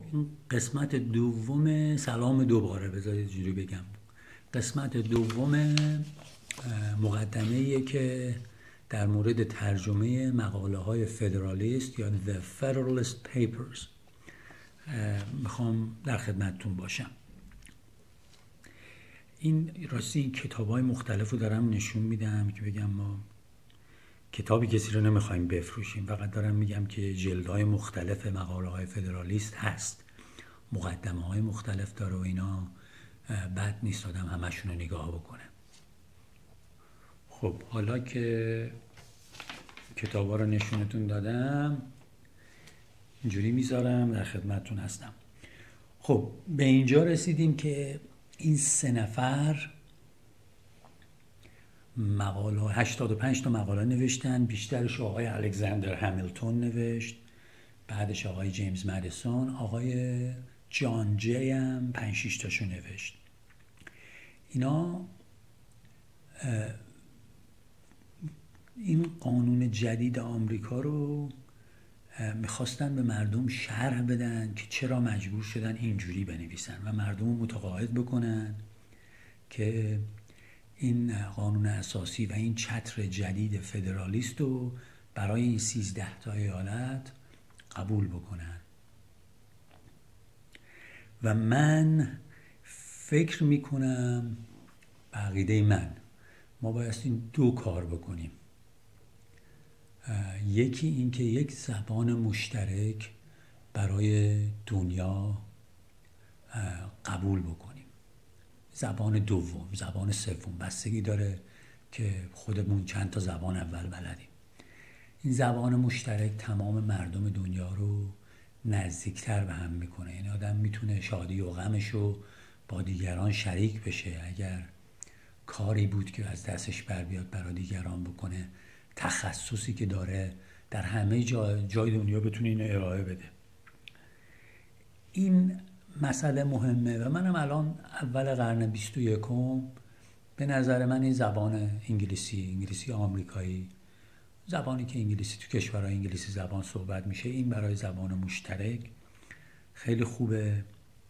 این قسمت دوم سلام دوباره، بذارید جوری بگم، قسمت دوم مقدمه‌ایه که در مورد ترجمه مقاله های فدرالیست یا The Federalist Papers میخوام در خدمتتون باشم. این راستی کتاب های مختلف رو دارم نشون میدم که بگم ما کتابی کسی رو نمیخوایم بفروشیم، فقط دارم میگم که جلدهای مختلف مقاله های فدرالیست هست، مقدمه های مختلف داره و اینا، بد نیست آدم همشون رو نگاه بکنه. خب حالا که کتاب ها رو نشونتون دادم اینجوری میذارم، در خدمتتون هستم. خب به اینجا رسیدیم که این 3 نفر مقاله 85 تا مقاله نوشتن، بیشترش آقای الکساندر همیلتون نوشت، بعدش آقای جیمز مدیسون، آقای جان جی هم 5-6 تاشو نوشت. اینا این قانون جدید آمریکا رو میخواستن به مردم شرح بدن که چرا مجبور شدن اینجوری بنویسن و مردم رو متقاعد بکنن که این قانون اساسی و این چتر جدید فدرالیست رو برای این 13 تا ایالت قبول بکنن. و من فکر میکنم به عقیده من ما باید این 2 کار بکنیم. یکی این که یک زبان مشترک برای دنیا قبول بکنیم، زبان دوم، زبان سوم، بستگی داره که خودمون چند تا زبان اول بلدیم. این زبان مشترک تمام مردم دنیا رو نزدیکتر به هم میکنه، یعنی آدم میتونه شادی و غمش رو با دیگران شریک بشه، اگر کاری بود که از دستش بر بیاد برای دیگران بکنه، تخصصی که داره در همه جای دنیا بتونه اینو ارائه بده. این مسئله مهمه و منم الان اول قرن 21 به نظر من این زبان انگلیسی آمریکایی، زبانی که انگلیسی تو کشورهای انگلیسی زبان صحبت میشه، این برای زبان مشترک خیلی خوبه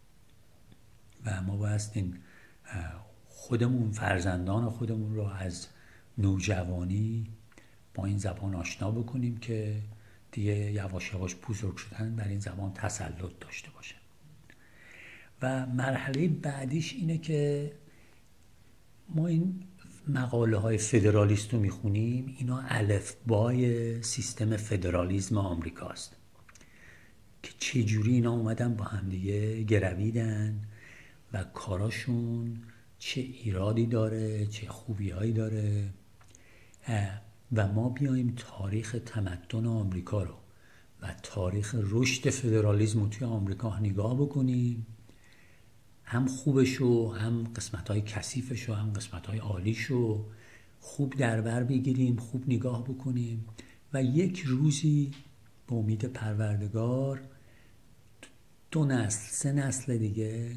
و ما بایستیم خودمون، فرزندان خودمون رو از نوجوانی با این زبان آشنا بکنیم که دیگه یواش یواش بزرگ شدن بر این زبان تسلط داشته باشه. و مرحله بعدیش اینه که ما این مقاله های فدرالیست رو میخونیم، اینا الفبای سیستم فدرالیسم آمریکاست که چجوری اینا اومدن با همدیگه گرویدن و کاراشون چه ایرادی داره، چه خوبیهایی داره و ما بیایم تاریخ تمدن آمریکا رو و تاریخ رشد فدرالیسم رو توی آمریکا نگاه بکنیم، هم خوبشو، هم قسمت‌های کثیفشو، هم قسمت‌های عالیشو خوب در بر بگیریم، خوب نگاه بکنیم و یک روزی به امید پروردگار 2 نسل 3 نسل دیگه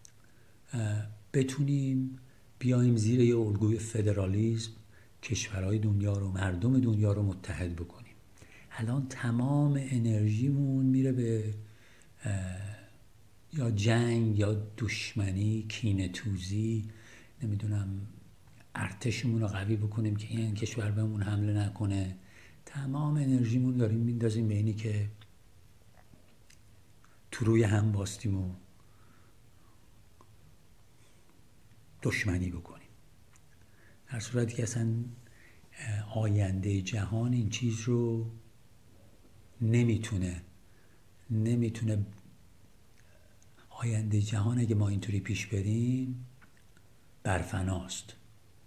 بتونیم بیایم زیر یه الگوی فدرالیسم کشورهای دنیا رو، مردم دنیا رو متحد بکنیم. الان تمام انرژیمون میره به یا جنگ یا دشمنی، کینه توزی، نمیدونم ارتشمون رو قوی بکنیم که این کشور بهمون حمله نکنه. تمام انرژیمون داریم میندازیم به اینی که تو روی هم باستیم و دشمنی بکنیم، در صورتی که اصلا آینده جهان این چیز رو نمیتونه آینده جهان اگه ما اینطوری پیش بریم برفناست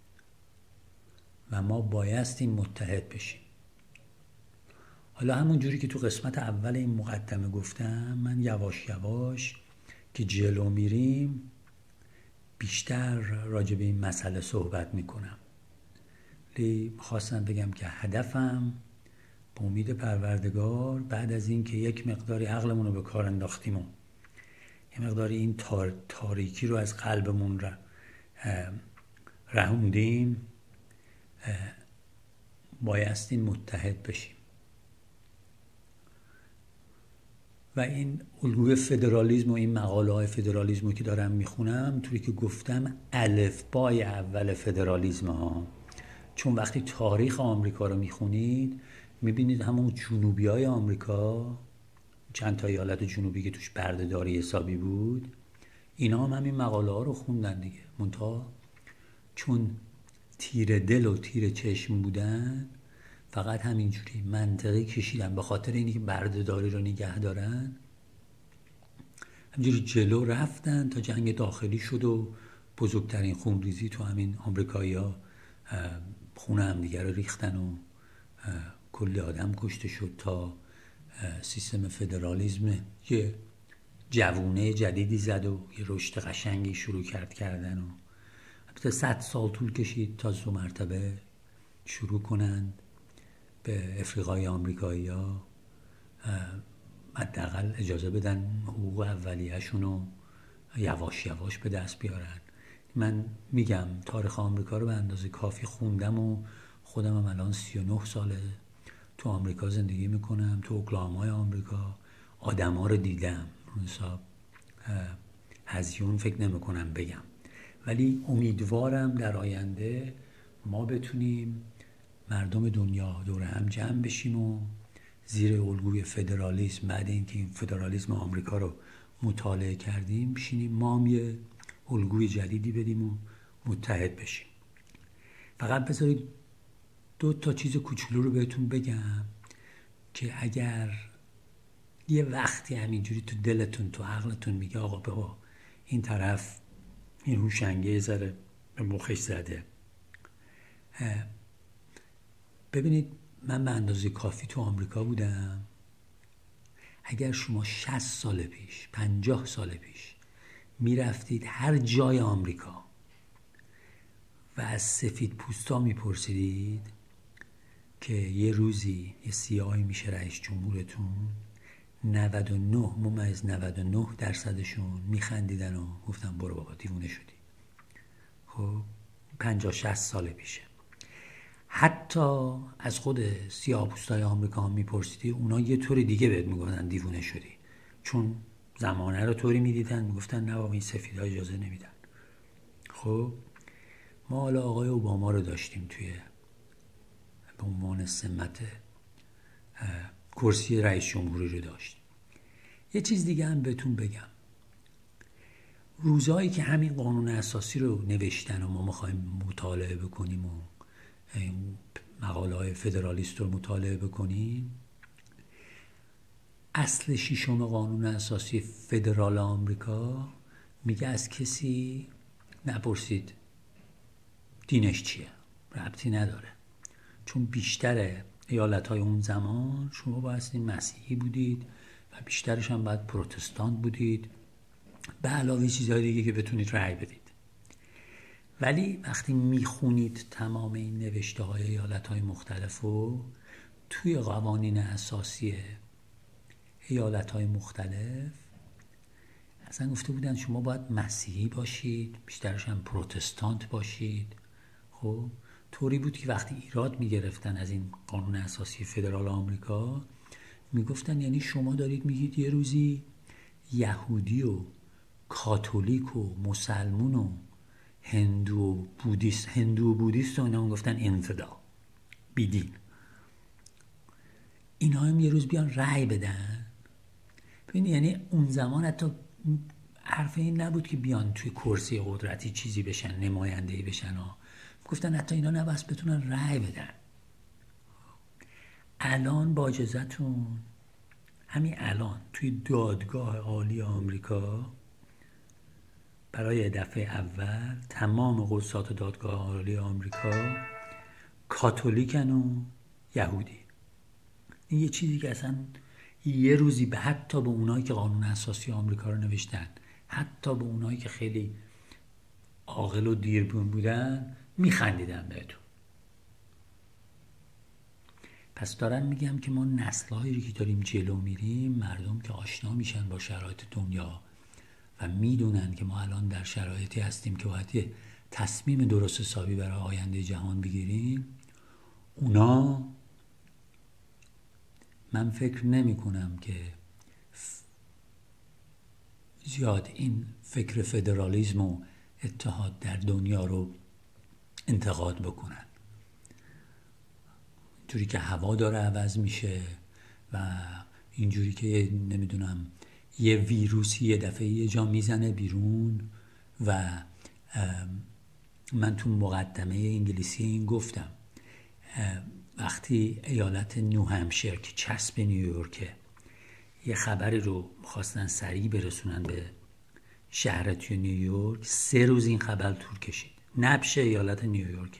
و ما بایستیم متحد بشیم. حالا همون جوری که تو قسمت اول این مقدمه گفتم، من یواش یواش که جلو میریم بیشتر راجع به این مسئله صحبت میکنم. خواستم بگم که هدفم به امید پروردگار بعد از این که یک مقداری عقلمون رو به کار انداختیم و یه مقداری این تاریکی رو از قلبمون رهوندیم، بایستیم متحد بشیم و این الگوی فدرالیسم و این مقاله های فدرالیسم که دارم میخونم، طوری که گفتم الفبای اول فدرالیسم ها. چون وقتی تاریخ آمریکا رو میخونید میبینید همون جنوبی های آمریکا، چند تا ایالت جنوبی که توش بردهداری حسابی بود، اینا هم همین مقاله ها رو خوندن دیگه. منتها چون تیر دل و تیر چشم بودن، فقط همینجوری منطقی کشیدن، به خاطر اینی که بردهداری رو نگه دارن، همینجوری جلو رفتن تا جنگ داخلی شد و بزرگترین خونریزی تو همین آمریکایی‌ها خون هم دیگر رو ریختن و کلی آدم کشته شد تا سیستم فدرالیسم یه جوونه جدیدی زد و یه رشد قشنگی شروع کردن. و البته 100 سال طول کشید تا 2 مرتبه شروع کنند به افریقای آمریکایی‌ها حداقل اجازه بدن حقوق اولیه‌شون رو یواش یواش به دست بیارن. من میگم تاریخ آمریکا رو به اندازه کافی خوندم و خودم هم الان 39 ساله تو آمریکا زندگی میکنم، تو اوکلاهاما آمریکا. آدما رو دیدم، حساب هزیون فکر نمیکنم بگم، ولی امیدوارم در آینده ما بتونیم مردم دنیا دور هم جمع بشیم و زیر الگوی فدرالیسم، بعد اینکه این فدرالیسم آمریکا رو مطالعه کردیم، بشینیم ما هم یه الگوی جدیدی بدیم و متحد بشیم. فقط بذارید 2 تا چیز کوچولو رو بهتون بگم که اگر یه وقتی همینجوری تو دلتون تو عقلتون میگه آقا بابا این طرف این هوشنگه ذره به مخش زده، ببینید من به اندازه کافی تو آمریکا بودم. اگر شما 60 سال پیش 50 سال پیش میرفتید هر جای آمریکا و از سفید پوستا میپرسیدید که یه روزی یه سیاهی میشه رئیس جمهورتون، 99.99% میخندیدن و گفتن برو بابا دیوونه شدی. خب 50-60 سال پیشه. حتی از خود سیاه‌پوستای آمریکا هم میپرسیدی، اونا یه طور دیگه بهت میگفتن دیوونه شدی، چون زمانه رو طوری میدیدن، میگفتن نه بابا این سفیدها اجازه نمیدن. خب ما حالا آقای اوباما رو داشتیم توی به عنوان سمت کرسی رئیس جمهوری رو داشتیم. یه چیز دیگه هم بهتون بگم، روزایی که همین قانون اساسی رو نوشتن و ما میخوایم مطالعه بکنیم و مقاله های فدرالیست رو مطالعه بکنیم، اصل 6 قانون اساسی فدرال آمریکا میگه از کسی نپرسید دینش چیه، ربطی نداره، چون بیشتر ایالت‌های اون زمان شما بایستی مسیحی بودید و بیشترش هم باید پروتستان بودید، به علاوه چیزهای دیگه که بتونید رأی بدید. ولی وقتی میخونید تمام این نوشته های ایالت‌های مختلف و توی قوانین اساسی ایالت‌های مختلف اصلا گفته بودن شما باید مسیحی باشید، بیشترش هم پروتستانت باشید. خب طوری بود که وقتی ایراد میگرفتن از این قانون اساسی فدرال آمریکا، میگفتن یعنی شما دارید میگید یه روزی یهودی و کاتولیک و مسلمون و هندو و بودیست و اینا گفتن انفدا بیدین، اینا هم یه روز بیان رأی بدن. ببینید یعنی اون زمان حتی حرف این نبود که بیان توی کرسی قدرتی چیزی بشن، نماینده‌ای بشن، گفتن حتی اینا نباید بتونن رأی بدن. الان با اجازهتون همین الان توی دادگاه عالی آمریکا برای دفعه اول تمام قضات دادگاه عالی آمریکا کاتولیکن و یهودی. این یه چیزی که اصلا یه روزی به حتی به اونایی که قانون اساسی آمریکا رو نوشتن، حتی به اونایی که خیلی عاقل و دیربون بودن، میخندیدن بهتون. پس دارم میگم که ما نسل‌هایی که داریم جلو میریم، مردم که آشنا میشن با شرایط دنیا و میدونن که ما الان در شرایطی هستیم که باید یه تصمیم درست حسابی برای آینده جهان بگیریم، اونا من فکر نمی کنم که زیاد این فکر فدرالیسم و اتحاد در دنیا رو انتقاد بکنن. اینجوری که هوا داره عوض میشه و اینجوری که نمیدونم یه ویروسی یه دفعه یه جا میزنه بیرون و من تو مقدمه انگلیسی این گفتم وقتی ایالت نیو همشیر که چسب نیویورکه یه خبری رو خواستن سریع برسونن به شهر توی نیویورک، 3 روز این خبر طول کشید. نبش ایالت نیویورک.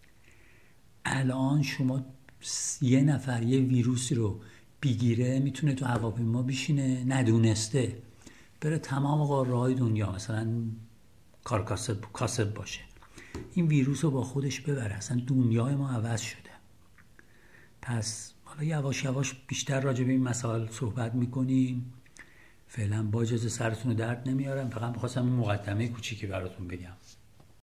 الان شما یه نفر یه ویروسی رو بگیره میتونه تو هواپیما بشینه ندونسته بره تمام قاره‌های دنیا، مثلا کاسب باشه، این ویروس رو با خودش ببره. اصلا دنیای ما عوض شده. پس حالا یواش یواش بیشتر راجع به این مسائل صحبت میکنیم. فعلا با اجازه سرتون رو درد نمیارم، فقط میخواستم این مقدمه کوچیکی براتون بگم.